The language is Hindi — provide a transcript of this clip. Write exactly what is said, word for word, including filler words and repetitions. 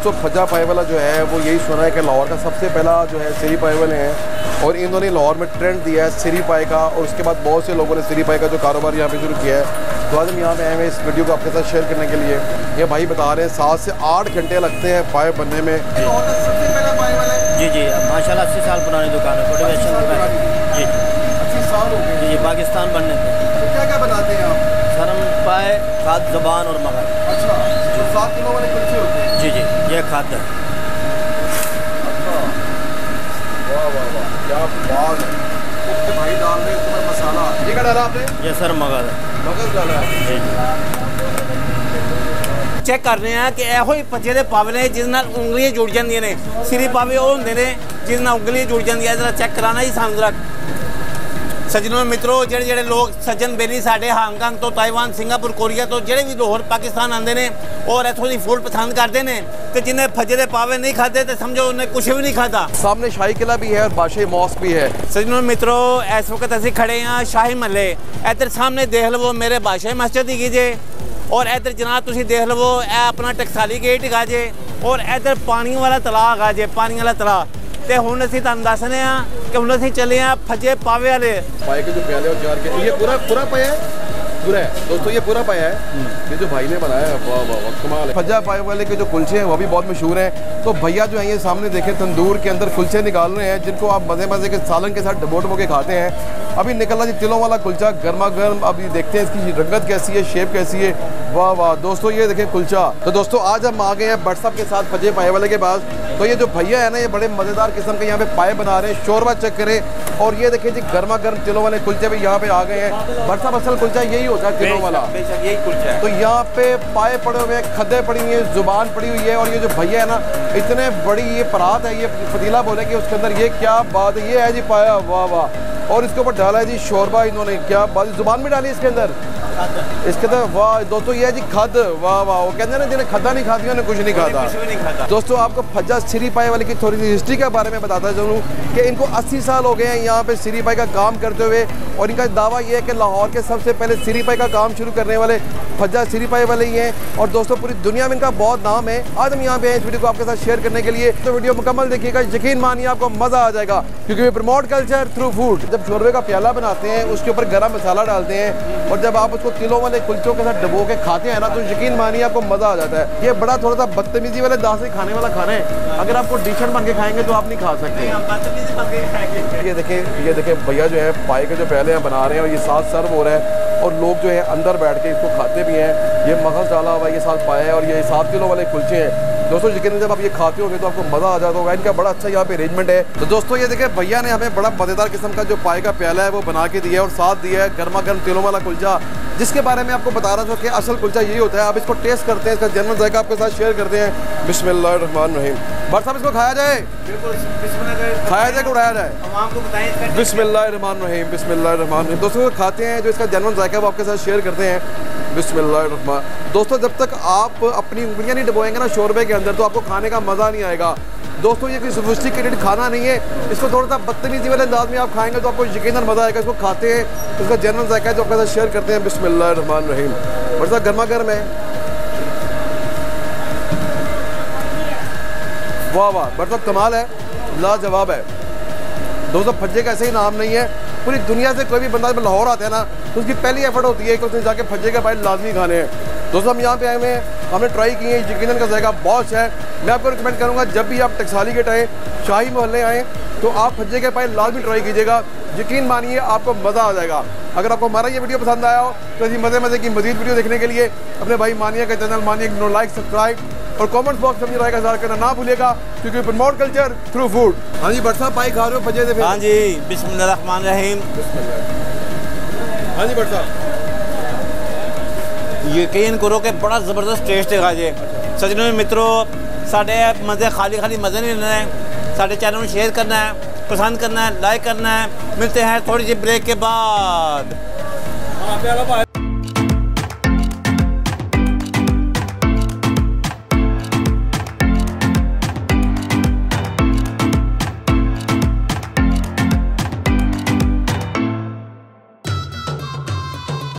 दोस्तों फज्जा पाए वाला जो है वो यही सुना है कि लाहौर का सबसे पहला जो है सिरी पाए वाले हैं और इन्होंने लाहौर में ट्रेंड दिया है सिरी पाए का और उसके बाद बहुत से लोगों ने सिरी पाए का जो कारोबार यहाँ पे शुरू किया है। तो आज हम यहाँ पे आए हैं इस वीडियो को आपके साथ शेयर करने के लिए। ये भाई बता रहे हैं सात से आठ घंटे लगते हैं पाए बनने में। सबसे पहला पाए वाला है जी जी माशाल्लाह अस्सी साल पुरानी दुकान है जी जी अस्सी साल हो गए जी पाकिस्तान बनने से। तो क्या क्या बनाते हैं आप? सर हम पाए खाद ज़बान और मगर। अच्छा जो सात किलो वाले कुल्चे होते हैं जी जी ये खाद है। अच्छा वाह वाह वाह क्या बात है। तो भाई डाल रहे हैं इसमें मसाला। ये क्या डाला आपने? ये सर मगर है। मगज डाला है जी जी चेक कर रहे हैं कि ਇਹੋ ਹੀ ਭੱਜੇ ਦੇ ਪਾਵੇ ਨੇ ਜਿਸ ਨਾਲ ਉਂਗਲੀਆਂ ਜੁੜ ਜਾਂਦੀਆਂ ਨੇ। ਸਿਰੀ ਪਾਵੇ ਉਹ ਹੁੰਦੇ ਨੇ ਜਿਸ ਨਾਲ ਉਂਗਲੀਆਂ ਜੁੜ ਜਾਂਦੀਆਂ। ਜਰਾ ਚੈੱਕ ਕਰਾਣਾ ਜੀ ਸਾਨੂੰ ਜਰਾ ਸੱਜਣੋ ਮਿੱਤਰੋ ਜਿਹੜੇ ਜਿਹੜੇ ਲੋਕ ਸੱਜਣ ਬੇਲੀ ਸਾਡੇ ਹਾਂਗਕਾਂਗ ਤੋਂ ਤਾਈਵਾਨ ਸਿੰਗਾਪੁਰ ਕੋਰੀਆ ਤੋਂ ਜਿਹੜੇ ਵੀ ਲਾਹੌਰ ਪਾਕਿਸਤਾਨ ਆਉਂਦੇ ਨੇ ਔਰ ਇੱਥੋਂ ਦੀ ਫੂਡ ਪਸੰਦ ਕਰਦੇ ਨੇ ਤੇ ਜਿਹਨੇ ਭੱਜੇ ਦੇ ਪਾਵੇ ਨਹੀਂ ਖਾਦੇ ਤੇ ਸਮਝੋ ਉਹਨੇ ਕੁਝ ਵੀ ਨਹੀਂ ਖਾਦਾ। सामने शाही किला भी है और बादशाही मॉस्क भी है। सजनों मित्रों इस वक्त असी खड़े हैं शाही महल्ले। इधर सामने देख लो मेरे बादशाही मस्जिद ही जे और इधर जनाब तुम देख लो यह अपना टकसाली गेट है जे और इधर पानी वाला तलाब है जे पानी वाला तलाब। तो हुण असीं तुहानूं दसने कि हुण असीं चले हैं फजे पावे वाले पाए के जो प्याले और जार के ये पूरा पूरा पाया है पूरा है दोस्तों ये पूरा पाया है ये जो भाई ने बनाया है वाह वाह वाह कमाल है। फज्जा पाए वाले के जो कुलचे हैं वो भी बहुत मशहूर हैं। तो भैया जो है ये सामने देखें तंदूर के अंदर कुलचे निकाल रहे हैं जिनको आप मज़े मज़े के सालन के साथ डबो डबो के खाते हैं। अभी निकलना जी तिलों वाला कुलचा गर्मा गर्म। अभी देखते हैं इसकी रंगत कैसी है शेप कैसी है। वाह वाह दोस्तों ये देखें कुलचा। तो दोस्तों आज हम आ गए हैं भट्ट साहब के साथ फजे पाए वाले के पास। तो ये जो भैया है ना ये बड़े मज़ेदार किस्म के यहाँ पे पाए बना रहे हैं। शोरबा चेक करें और ये देखें जी गर्मा गर्म तिलों वाले कुलचे भी यहाँ पे आ गए हैं। भट्ट साहब असल कुलचा यही होता है तिलों वाला। यही कुलचा है। तो यहाँ पे पाए पड़े हुए हैं खद्दे पड़ी हुई है जुबान पड़ी हुई है और ये जो भैया है ना इतने बड़ी ये परात है ये पतीला बोले कि उसके अंदर ये क्या बात है। ये है जी पाया वाह वाह और इसके ऊपर डाला है जी शोरबा इन्होंने क्या बात जुबान में डाली इसके अंदर इसके अंदर वाह दोस्तों ये है जी खद वाह वाह वो कहते हैं ना जिन्हें खद्दा नहीं खाती उन्हें कुछ नहीं खाता। कुछ भी नहीं खाता। दोस्तों आपको फज्जा सिरी पाए वाले की थोड़ी सी हिस्ट्री के बारे में बताता चलूँ कि इनको अस्सी साल हो गए हैं यहाँ पे सिरी पाए का काम करते हुए और इनका दावा ये है कि लाहौर के सबसे पहले सिरी पाए का काम शुरू करने वाले फज्जा सिरी पाए वाले ही हैं। और दोस्तों पूरी दुनिया में इनका बहुत नाम है। आज हम यहाँ पे हैं इस वीडियो को आपके साथ शेयर करने के लिए। तो वीडियो मुकम्मल देखिएगा यकीन मानिए आपको मज़ा आ जाएगा क्योंकि वे प्रमोट कल्चर थ्रू फूड। जब शोरबे का प्याला बनाते हैं उसके ऊपर गरम मसाला डालते हैं और जब आप उसको तिलों वाले कुलचों के साथ डबो के खाते हैं ना तो यकीन मानिए आपको मज़ा आ जाता है। ये बड़ा थोड़ा सा बदतमीजी वाले दांत से खाने वाला खाना है। अगर आपको डिशन बन के खाएंगे तो आप नहीं खा सकते। ये देखें ये देखें भैया जो है पाए के जो पहले हैं बना रहे हैं और ये साथ सर्व हो रहा है और लोग जो है अंदर बैठ के इसको खाते भी हैं। ये मगज़ डाला हुआ है ये साथ पाया है और ये सात किलो वाले कुलचे हैं। दोस्तों यकीन जब आप ये खाते होंगे तो आपको मज़ा आ जाता होगा। इनका बड़ा अच्छा यहाँ पे अरेंजमेंट है। तो दोस्तों ये देखें भैया ने हमें बड़ा मज़ेदार किस्म का जो पाए का प्याला है वो बना के दिया है और साथ दिया है गर्मा गर्म तिलों वाला कुलचा जिसके बारे में आपको बता रहा था कि असल कुलचा यही होता है। आप इसको टेस्ट करते हैं इसका जनरल जायका आपके साथ शेयर करते हैं। बिस्मिल्लाहिर्रहमानिर्रहीम। भट्ट साहब इसको खाया जाए खाया जाए उड़ाया जाए। बिस्मिल्लाहिर्रहमानिर्रहीम बिस्मिल्लाहिर्रहमानिर्रहीम। दोस्तों खाते हैं जो इसका जनरल जायका वो आपके साथ शेयर करते हैं। बिस्मिल्लाहिर्रहमान। दोस्तों जब तक आप अपनी उंगलियां नहीं डबोएंगे ना शोरबे के अंदर तो आपको खाने का मज़ा नहीं आएगा। दोस्तों ये कोई सोफिस्टिकेटेड खाना नहीं है। इसको थोड़ा सा बदतमीजी वाले अंदाज में आप खाएंगे तो आपको यकीनन मज़ा आएगा। इसको खाते हैं इसका जनरल जायका जो आपके साथ शेयर करते हैं। बिस्मिल्लाहिर्रहमानिर्रहीम। और साथ गर्मा गर्म है वाह वाह बड़ा कमाल है लाजवाब है। दोस्तों फज्जे का ऐसे ही नाम नहीं है। पूरी दुनिया से कोई भी बंदा जब लाहौर आता है ना तो उसकी पहली एफर्ट होती है कि उसने जाके फज्जे के पाए लाजमी खाने हैं। दोस्तों हम यहाँ पे आए हुए हैं हमने ट्राई किए हैं यकीनन का जायका बहुत अच्छा है। मैं आपको रिकमेंड करूँगा जब भी आप टकसाली गेट आएँ शाही मोहल्ले आएँ तो आप फज्जे के पाए लाजमी ट्राई कीजिएगा। यकीन मानिए आपको मज़ा आ जाएगा। अगर आपको हमारा ये वीडियो पसंद आया हो तो ऐसी मज़े मज़े की मज़ीद वीडियो देखने के लिए अपने भाई मानिया का चैनल मानिया नो लाइक सब्सक्राइब और कमेंट बॉक्स में राय का इज़हार करना ना भूलिएगा क्योंकि प्रमोट कल्चर थ्रू फूड। हाँ जी भट्ट साहब पाई खा रहे हो फजे से? हाँ जी बिस्मिल्लाहिर्रहमानिर्रहीम। हाँ जी भट्ट साहब यकीन करो कि बड़ा ज़बरदस्त टेस्ट है जे। सजनों मित्रों साढ़े मज़े खाली खाली मज़े नहीं लेना है। साढ़े चैनल में शेयर करना है पसंद करना है लाइक करना है। मिलते हैं थोड़ी सी ब्रेक के बाद।